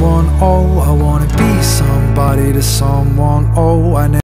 someone, oh I wanna be somebody to someone, oh I never